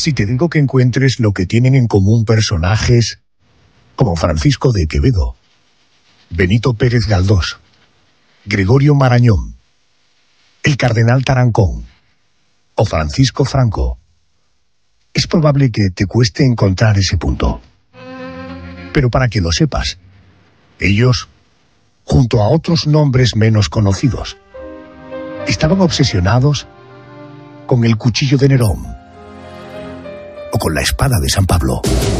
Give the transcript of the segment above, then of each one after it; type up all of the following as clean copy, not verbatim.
Si te digo que encuentres lo que tienen en común personajes como Francisco de Quevedo, Benito Pérez Galdós, Gregorio Marañón, el cardenal Tarancón o Francisco Franco, es probable que te cueste encontrar ese punto. Pero para que lo sepas, ellos, junto a otros nombres menos conocidos, estaban obsesionados con el cuchillo de Nerón o con la espada de San Pablo.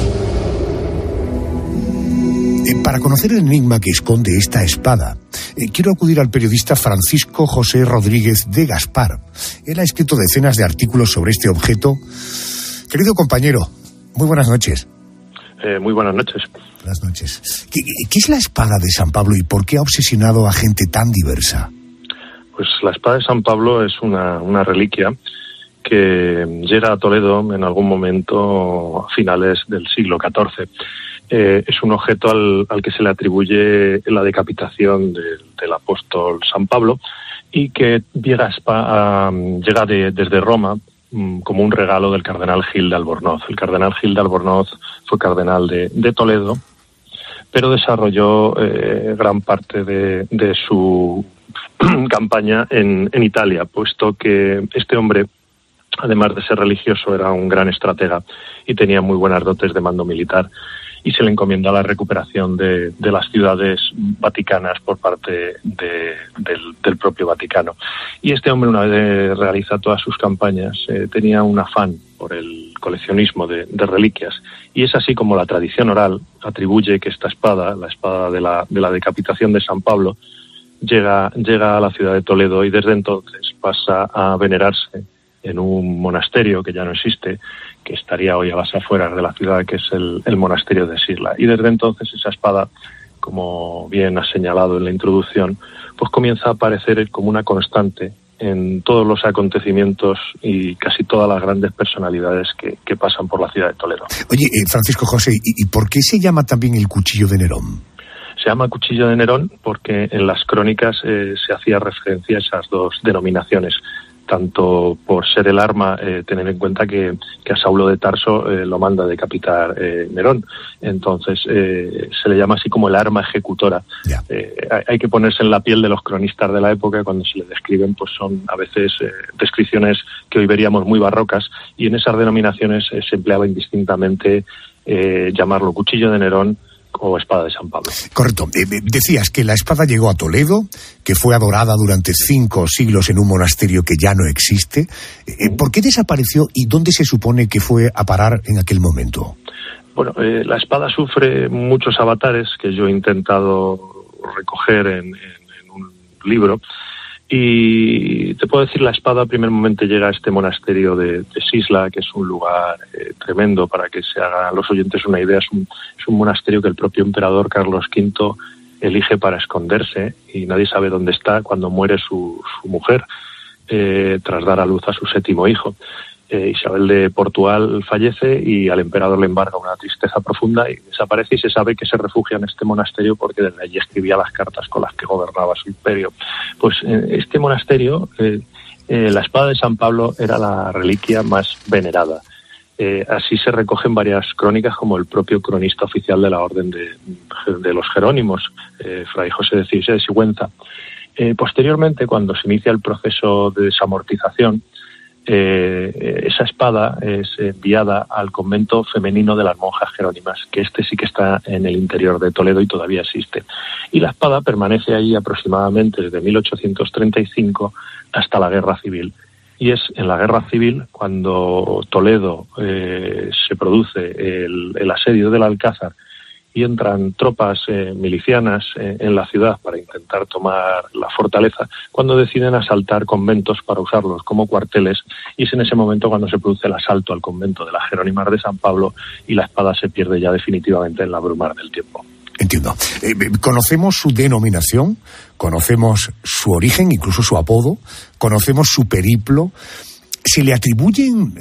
Para conocer el enigma que esconde esta espada, quiero acudir al periodista Francisco José Rodríguez de Gaspar. Él ha escrito decenas de artículos sobre este objeto. Querido compañero, muy buenas noches. Muy buenas noches. Buenas noches. ¿Qué es la espada de San Pablo y por qué ha obsesionado a gente tan diversa? Pues la espada de San Pablo es una reliquia que llega a Toledo en algún momento a finales del siglo XIV. Es un objeto al que se le atribuye la decapitación del apóstol San Pablo y que llega desde Roma como un regalo del cardenal Gil de Albornoz. El cardenal Gil de Albornoz fue cardenal de Toledo, pero desarrolló gran parte de su campaña en Italia, puesto que este hombre, además de ser religioso, era un gran estratega y tenía muy buenas dotes de mando militar, y se le encomienda la recuperación de las ciudades vaticanas por parte del propio Vaticano. Y este hombre, una vez realiza todas sus campañas, tenía un afán por el coleccionismo de reliquias, y es así como la tradición oral atribuye que esta espada, la espada de la decapitación de San Pablo, llega a la ciudad de Toledo y desde entonces pasa a venerarse en un monasterio que ya no existe, que estaría hoy a las afueras de la ciudad, que es el monasterio de Sisla. Y desde entonces esa espada, como bien has señalado en la introducción, pues comienza a aparecer como una constante en todos los acontecimientos y casi todas las grandes personalidades que pasan por la ciudad de Toledo. Oye, Francisco José, ¿y por qué se llama también el cuchillo de Nerón? Se llama cuchillo de Nerón porque en las crónicas se hacía referencia a esas dos denominaciones, tanto por ser el arma, tener en cuenta que a Saulo de Tarso lo manda decapitar Nerón. Entonces se le llama así como el arma ejecutora. Yeah. Hay que ponerse en la piel de los cronistas de la época. Cuando se le describen, pues son a veces descripciones que hoy veríamos muy barrocas, y en esas denominaciones se empleaba indistintamente llamarlo cuchillo de Nerón o espada de San Pablo. Correcto. Decías que la espada llegó a Toledo, que fue adorada durante 5 siglos en un monasterio que ya no existe. ¿Por qué desapareció y dónde se supone que fue a parar en aquel momento? Bueno, la espada sufre muchos avatares que yo he intentado recoger en un libro. Y te puedo decir, la espada, primer momento llega a este monasterio de Sisla, que es un lugar tremendo. Para que se hagan los oyentes una idea, es un monasterio que el propio emperador Carlos V elige para esconderse, y nadie sabe dónde está cuando muere su mujer, tras dar a luz a su 7º hijo. Isabel de Portugal fallece y al emperador le embarga una tristeza profunda y desaparece, y se sabe que se refugia en este monasterio porque desde allí escribía las cartas con las que gobernaba su imperio. Pues en este monasterio la espada de San Pablo era la reliquia más venerada. Así se recogen varias crónicas, como el propio cronista oficial de la Orden de los Jerónimos, Fray José de Cises de Sigüenza. Posteriormente, cuando se inicia el proceso de desamortización, esa espada es enviada al convento femenino de las monjas jerónimas, que sí que está en el interior de Toledo y todavía existe. Y la espada permanece ahí aproximadamente desde 1835 hasta la Guerra Civil. Y es en la Guerra Civil cuando Toledo se produce el asedio del Alcázar y entran tropas milicianas en la ciudad para intentar tomar la fortaleza, cuando deciden asaltar conventos para usarlos como cuarteles, y es en ese momento cuando se produce el asalto al convento de las Jerónimas de San Pablo y la espada se pierde ya definitivamente en la brumar del tiempo. Entiendo. Conocemos su denominación, conocemos su origen, incluso su apodo, conocemos su periplo. ¿Se le atribuyen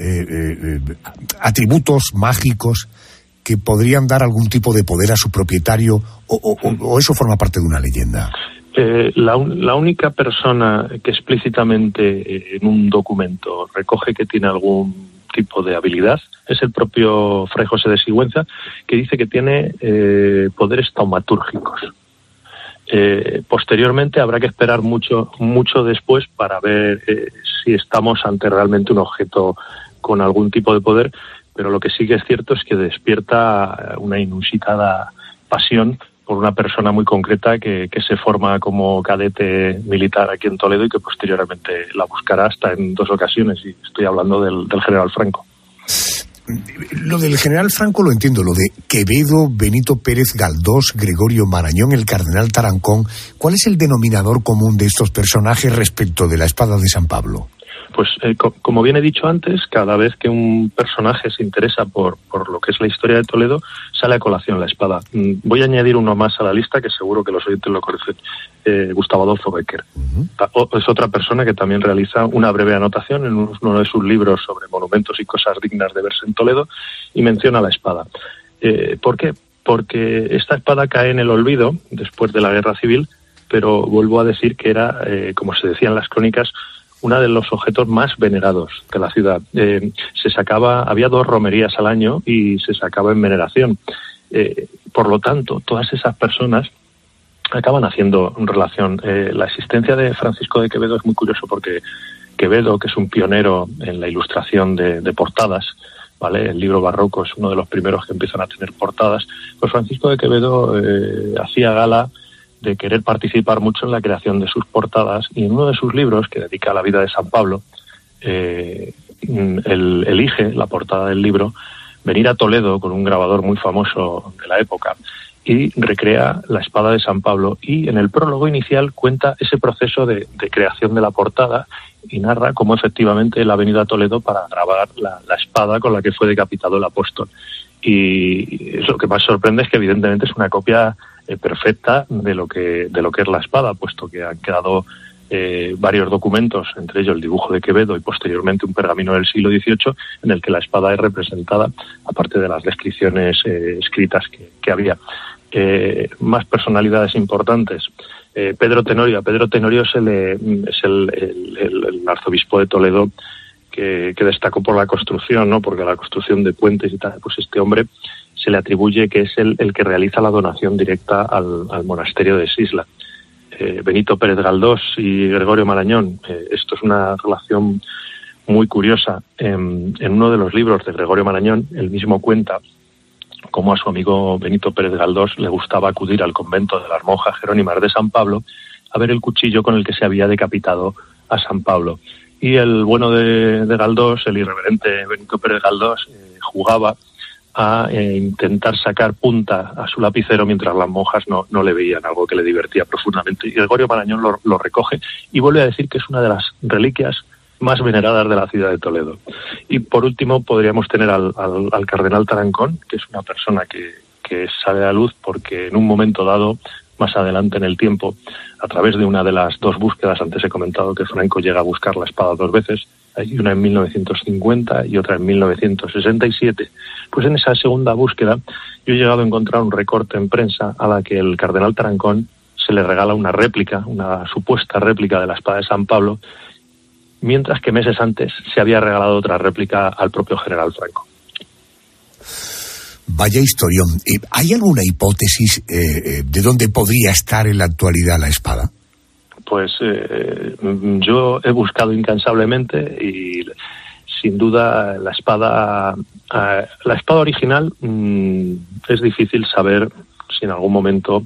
atributos mágicos que podrían dar algún tipo de poder a su propietario, o eso forma parte de una leyenda? La única persona que explícitamente en un documento recoge que tiene algún tipo de habilidad. Es el propio Fray José de Sigüenza, que dice que tiene poderes taumatúrgicos. Posteriormente habrá que esperar mucho después para ver si estamos ante realmente un objeto con algún tipo de poder, pero lo que sí que es cierto es que despierta una inusitada pasión por una persona muy concreta que se forma como cadete militar aquí en Toledo y que posteriormente la buscará hasta en 2 ocasiones, y estoy hablando del general Franco. Lo del general Franco lo entiendo, lo de Quevedo, Benito Pérez Galdós, Gregorio Marañón, el cardenal Tarancón. ¿Cuál es el denominador común de estos personajes respecto de la espada de San Pablo? Pues como bien he dicho antes, cada vez que un personaje se interesa por lo que es la historia de Toledo, sale a colación la espada. Voy a añadir uno más a la lista que seguro que los oyentes lo conocen, Gustavo Adolfo Bécquer. Es otra persona que también realiza una breve anotación en uno de sus libros sobre monumentos y cosas dignas de verse en Toledo y menciona la espada. ¿Por qué? Porque esta espada cae en el olvido después de la Guerra Civil, pero vuelvo a decir que era, como se decía en las crónicas, uno de los objetos más venerados de la ciudad. Había 2 romerías al año y se sacaba en veneración. Por lo tanto, todas esas personas acaban haciendo relación. La existencia de Francisco de Quevedo es muy curioso porque Quevedo, que es un pionero en la ilustración de portadas, ¿vale? El libro barroco es uno de los primeros que empiezan a tener portadas. Pues Francisco de Quevedo hacía gala de querer participar mucho en la creación de sus portadas, y en uno de sus libros, que dedica a la vida de San Pablo, él elige la portada del libro venir a Toledo con un grabador muy famoso de la época y recrea la espada de San Pablo, y en el prólogo inicial cuenta ese proceso de creación de la portada y narra cómo efectivamente él ha venido a Toledo para grabar la espada con la que fue decapitado el apóstol. Y lo que más sorprende es que evidentemente es una copia perfecta de lo que es la espada, puesto que han quedado varios documentos, entre ellos el dibujo de Quevedo y posteriormente un pergamino del siglo XVIII en el que la espada es representada, aparte de las descripciones escritas que había. Más personalidades importantes. Pedro Tenorio. A Pedro Tenorio es el arzobispo de Toledo que destacó por la construcción, ¿no? Porque la construcción de puentes y tal, pues este hombre se le atribuye que es el que realiza la donación directa al monasterio de Sisla. Benito Pérez Galdós y Gregorio Marañón, esto es una relación muy curiosa. En uno de los libros de Gregorio Marañón, él mismo cuenta cómo a su amigo Benito Pérez Galdós le gustaba acudir al convento de las monjas jerónimas de San Pablo a ver el cuchillo con el que se había decapitado a San Pablo. Y el bueno de Galdós, el irreverente Benito Pérez Galdós, jugaba a intentar sacar punta a su lapicero mientras las monjas no le veían, algo que le divertía profundamente. Y Gregorio Marañón lo recoge y vuelve a decir que es una de las reliquias más veneradas de la ciudad de Toledo. Y por último podríamos tener al cardenal Tarancón, que es una persona que sale a la luz porque en un momento dado, más adelante en el tiempo, a través de una de las 2 búsquedas, antes he comentado que Franco llega a buscar la espada 2 veces, hay una en 1950 y otra en 1967, pues en esa segunda búsqueda yo he llegado a encontrar un recorte en prensa a la que el cardenal Tarancón se le regala una réplica, una supuesta réplica de la espada de San Pablo, mientras que meses antes se había regalado otra réplica al propio general Franco. Vaya historión. ¿Hay alguna hipótesis de dónde podría estar en la actualidad la espada? Pues yo he buscado incansablemente y sin duda la espada original es difícil saber si en algún momento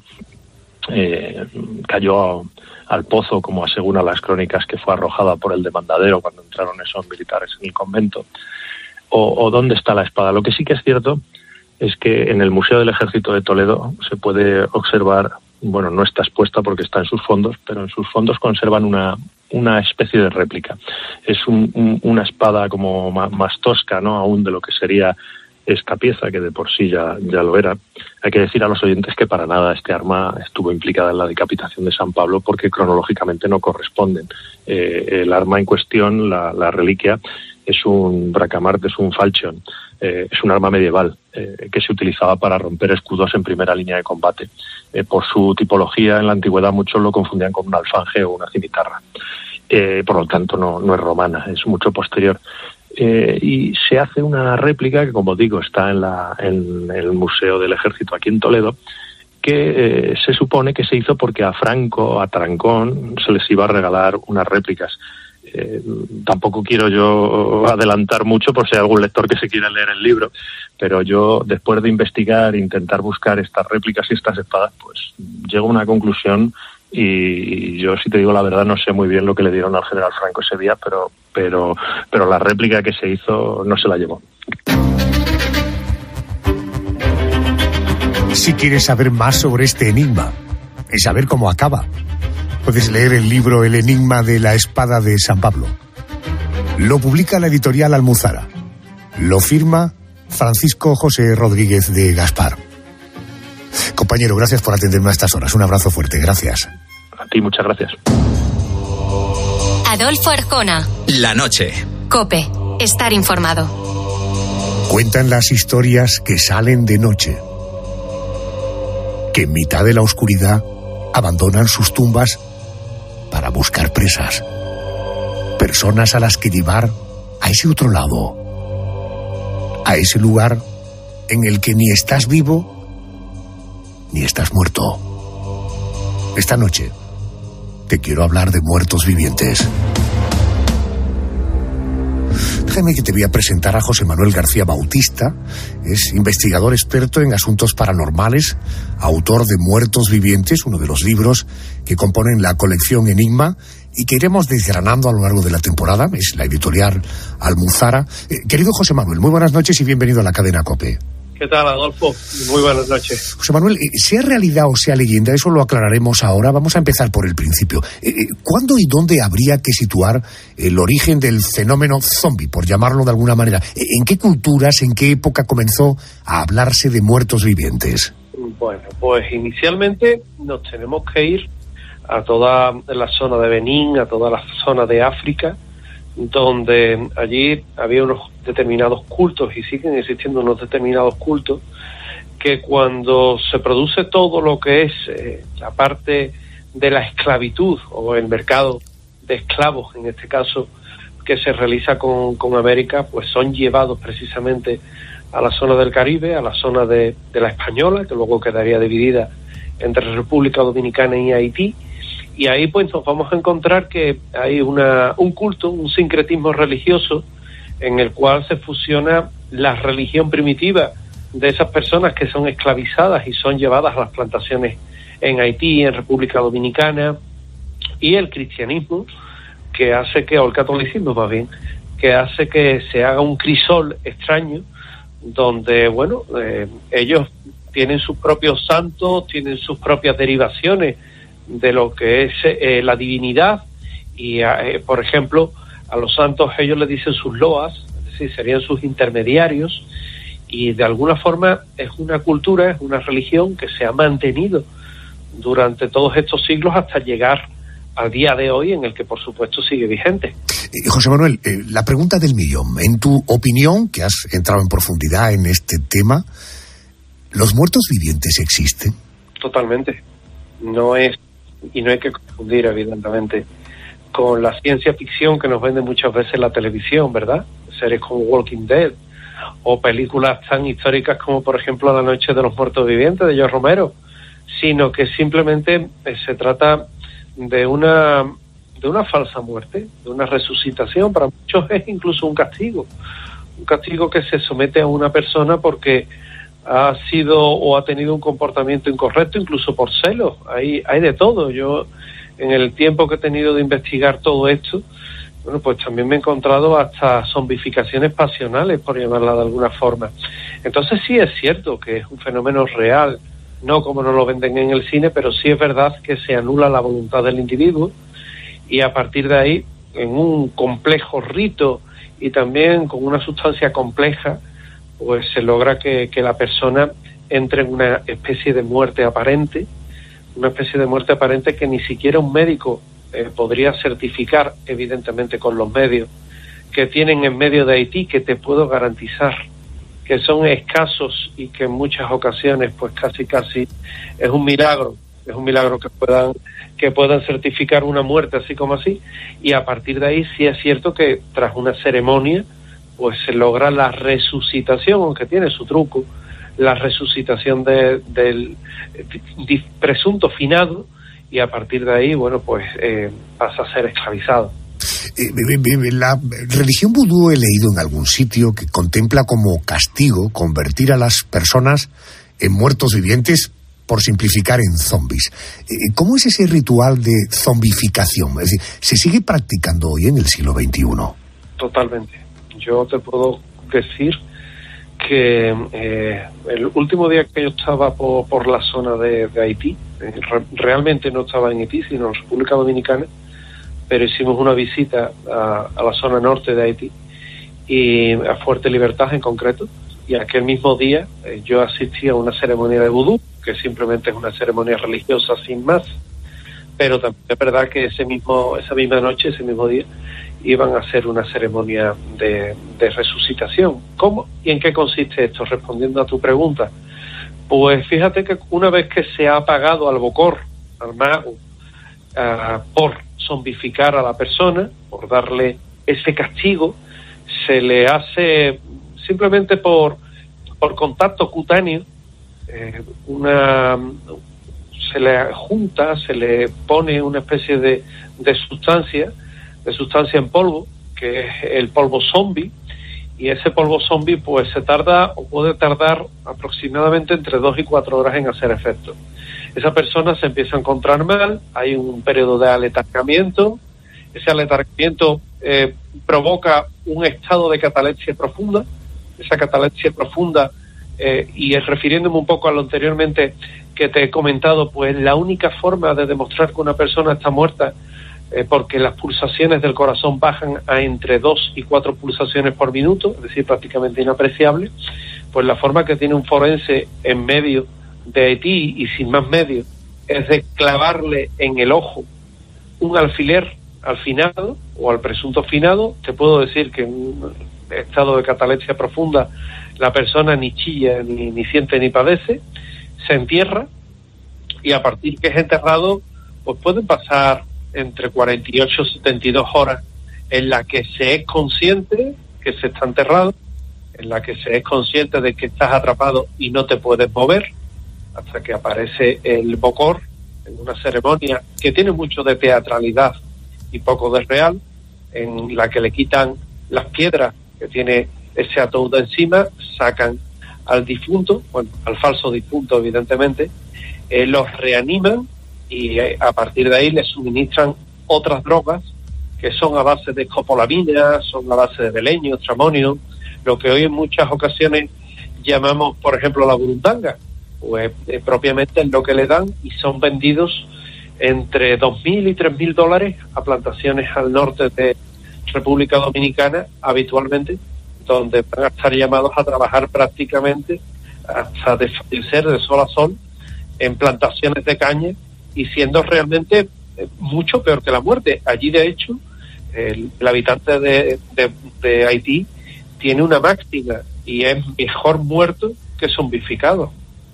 cayó al pozo, como aseguran las crónicas, que fue arrojada por el demandadero cuando entraron esos militares en el convento, o dónde está la espada. Lo que sí que es cierto es que en el Museo del Ejército de Toledo se puede observar, bueno, no está expuesta porque está en sus fondos, pero en sus fondos conservan una especie de réplica. Es una espada como más tosca, ¿no?, aún de lo que sería esta pieza, que de por sí ya lo era. Hay que decir a los oyentes que para nada este arma estuvo implicada en la decapitación de San Pablo, porque cronológicamente no corresponden. El arma en cuestión, la reliquia, es un bracamarte, es un falchion, es un arma medieval que se utilizaba para romper escudos en primera línea de combate. Por su tipología, en la antigüedad muchos lo confundían con un alfanje o una cimitarra. Por lo tanto, no es romana, es mucho posterior. y se hace una réplica que, como digo, está en el Museo del Ejército aquí en Toledo, que se supone que se hizo porque a Trancón, se les iba a regalar unas réplicas. Tampoco quiero yo adelantar mucho por si hay algún lector que se quiera leer el libro, pero yo, después de investigar e intentar buscar estas réplicas y estas espadas, pues llego a una conclusión, y yo, si te digo la verdad, no sé muy bien lo que le dieron al general Franco ese día, pero la réplica que se hizo no se la llevó. Si quieres saber más sobre este enigma y saber cómo acaba, puedes leer el libro El enigma de la espada de San Pablo. Lo publica la editorial Almuzara. Lo firma Francisco José Rodríguez de Gaspar. Compañero, gracias por atenderme a estas horas. Un abrazo fuerte, gracias. A ti, muchas gracias. Adolfo Arjona. La noche. COPE. Estar informado. Cuentan las historias que salen de noche, que en mitad de la oscuridad abandonan sus tumbas para buscar presas, personas a las que llevar a ese otro lado, a ese lugar en el que ni estás vivo ni estás muerto. Esta noche te quiero hablar de muertos vivientes. Déjame que te voy a presentar a José Manuel García Bautista. Es investigador experto en asuntos paranormales, autor de Muertos Vivientes, uno de los libros que componen la colección Enigma y que iremos desgranando a lo largo de la temporada. Es la editorial Almuzara. Querido José Manuel, muy buenas noches y bienvenido a la cadena COPE. ¿Qué tal, Adolfo? Muy buenas noches. José Manuel, sea realidad o sea leyenda, eso lo aclararemos ahora. Vamos a empezar por el principio. ¿Cuándo y dónde habría que situar el origen del fenómeno zombie, por llamarlo de alguna manera? ¿En qué culturas, en qué época comenzó a hablarse de muertos vivientes? Bueno, pues inicialmente nos tenemos que ir a toda la zona de Benín, a toda la zona de África, donde allí había unos determinados cultos y siguen existiendo unos determinados cultos que cuando se produce todo lo que es la parte de la esclavitud o el mercado de esclavos, en este caso, que se realiza con América, pues son llevados precisamente a la zona del Caribe, a la zona de la Española, que luego quedaría dividida entre República Dominicana y Haití. Y ahí pues nos vamos a encontrar que hay un culto, un sincretismo religioso en el cual se fusiona la religión primitiva de esas personas que son esclavizadas y son llevadas a las plantaciones en Haití, en República Dominicana, y el cristianismo, que hace que, o el catolicismo más bien, que hace que se haga un crisol extraño donde, bueno, ellos tienen sus propios santos, tienen sus propias derivaciones de lo que es la divinidad y, por ejemplo, a los santos ellos le dicen sus loas, es decir, serían sus intermediarios, y de alguna forma es una cultura, es una religión que se ha mantenido durante todos estos siglos hasta llegar al día de hoy, en el que por supuesto sigue vigente. José Manuel, la pregunta del millón. En tu opinión, que has entrado en profundidad en este tema, ¿los muertos vivientes existen? Totalmente. No hay que confundir, evidentemente, con la ciencia ficción que nos vende muchas veces la televisión, ¿verdad? Series como Walking Dead o películas tan históricas como, por ejemplo, La Noche de los Muertos Vivientes de George Romero, sino que simplemente se trata de una falsa muerte, de una resucitación. Para muchos es incluso un castigo que se somete a una persona porque ha sido o ha tenido un comportamiento incorrecto, incluso por celos. Hay de todo. Yo, en el tiempo que he tenido de investigar todo esto, bueno, pues también me he encontrado hasta zombificaciones pasionales, por llamarla de alguna forma. Entonces sí es cierto que es un fenómeno real, no como nos lo venden en el cine, pero sí es verdad que se anula la voluntad del individuo y a partir de ahí, en un complejo rito y también con una sustancia compleja, pues se logra que la persona entre en una especie de muerte aparente, que ni siquiera un médico podría certificar, evidentemente con los medios que tienen en medio de Haití, que te puedo garantizar que son escasos y que en muchas ocasiones pues casi es un milagro que puedan certificar una muerte así como así. Y a partir de ahí sí es cierto que tras una ceremonia pues se logra la resucitación, aunque tiene su truco, la resucitación del presunto finado, y a partir de ahí, bueno, pues pasa a ser esclavizado. La religión vudú, he leído en algún sitio, que contempla como castigo convertir a las personas en muertos vivientes, por simplificar, en zombies. ¿Cómo es ese ritual de zombificación? Es decir, ¿se sigue practicando hoy en el siglo XXI? Totalmente. Yo te puedo decir que el último día que yo estaba por la zona de Haití, realmente no estaba en Haití, sino en República Dominicana, pero hicimos una visita a la zona norte de Haití, y a Fuerte Libertad en concreto, y aquel mismo día yo asistí a una ceremonia de vudú, que simplemente es una ceremonia religiosa sin más, pero también es verdad que esa misma noche, ese mismo día, iban a hacer una ceremonia de resucitación. ¿Cómo y en qué consiste esto? Respondiendo a tu pregunta, pues fíjate que una vez que se ha apagado al bokor, al mago, por zombificar a la persona, por darle ese castigo, se le hace simplemente por contacto cutáneo, se le junta, se le pone una especie de sustancia en polvo, que es el polvo zombie, y ese polvo zombie pues puede tardar aproximadamente entre 2 y 4 horas en hacer efecto. Esa persona se empieza a encontrar mal, hay un periodo de aletargamiento, ese aletargamiento provoca un estado de catalepsia profunda. Esa catalepsia profunda, y refiriéndome un poco a lo anteriormente que te he comentado, pues la única forma de demostrar que una persona está muerta, porque las pulsaciones del corazón bajan a entre 2 y 4 pulsaciones por minuto, es decir, prácticamente inapreciable, pues la forma que tiene un forense en medio de Haití y sin más medios es de clavarle en el ojo un alfiler al finado o al presunto finado. Te puedo decir que en un estado de catalepsia profunda la persona ni chilla, ni siente, ni padece, se entierra, y a partir que es enterrado, pues pueden pasar entre 48 y 72 horas en la que se es consciente que se está enterrado, en la que se es consciente de que estás atrapado y no te puedes mover, hasta que aparece el bokor, en una ceremonia que tiene mucho de teatralidad y poco de real, en la que le quitan las piedras que tiene ese ataúd encima, sacan al difunto, bueno, al falso difunto evidentemente, los reaniman, y a partir de ahí les suministran otras drogas que son a base de escopolamina, son a base de beleño, tramonio, lo que hoy en muchas ocasiones llamamos, por ejemplo, la burundanga, pues propiamente es lo que le dan, y son vendidos entre $2.000 y $3.000 a plantaciones al norte de República Dominicana habitualmente, donde van a estar llamados a trabajar prácticamente hasta desfallecer de sol a sol en plantaciones de caña, y siendo realmente mucho peor que la muerte. Allí, de hecho, el habitante de Haití tiene una máxima, y es mejor muerto que zombificado.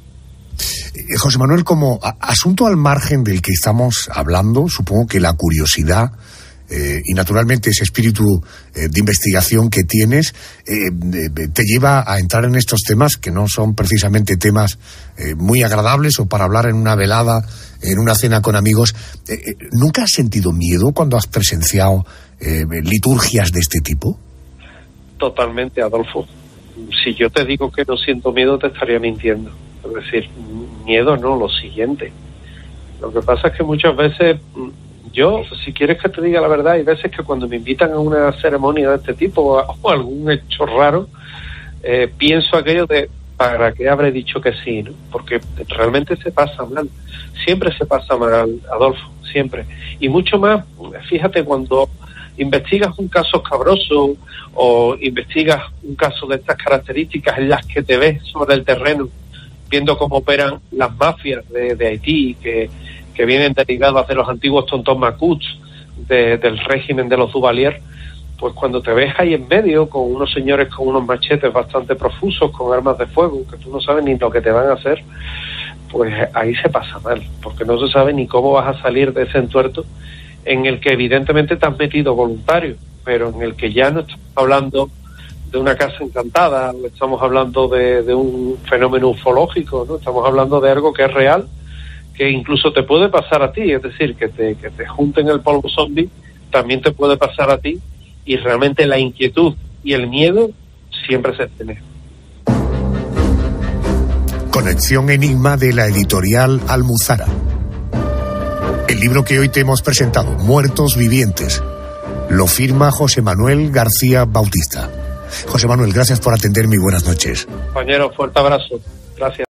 José Manuel, como asunto al margen del que estamos hablando, supongo que la curiosidad y naturalmente ese espíritu de investigación que tienes te lleva a entrar en estos temas que no son precisamente temas muy agradables o para hablar en una velada, en una cena con amigos. ¿Nunca has sentido miedo cuando has presenciado liturgias de este tipo? Totalmente, Adolfo. Si yo te digo que no siento miedo, te estaría mintiendo. Es decir, miedo no, lo siguiente. Lo que pasa es que muchas veces, yo, si quieres que te diga la verdad, hay veces que cuando me invitan a una ceremonia de este tipo o algún hecho raro, pienso aquello de ¿para qué habré dicho que sí? ¿No? Porque realmente se pasa mal. Siempre se pasa mal, Adolfo, siempre. Y mucho más, fíjate, cuando investigas un caso escabroso o investigas un caso de estas características en las que te ves sobre el terreno, viendo cómo operan las mafias de Haití, que vienen derivadas de los antiguos tontón macuts del régimen de los Duvalier, pues cuando te ves ahí en medio con unos señores con unos machetes bastante profusos, con armas de fuego, que tú no sabes ni lo que te van a hacer, pues ahí se pasa mal, porque no se sabe ni cómo vas a salir de ese entuerto en el que evidentemente te has metido voluntario, pero en el que ya no estamos hablando una casa encantada, estamos hablando de un fenómeno ufológico, ¿no? Estamos hablando de algo que es real, que incluso te puede pasar a ti, es decir, que te junten el polvo zombie, también te puede pasar a ti, y realmente la inquietud y el miedo siempre se tiene. Conexión Enigma de la editorial Almuzara. El libro que hoy te hemos presentado, Muertos Vivientes, lo firma José Manuel García Bautista. José Manuel, gracias por atenderme y buenas noches. Compañero, fuerte abrazo. Gracias.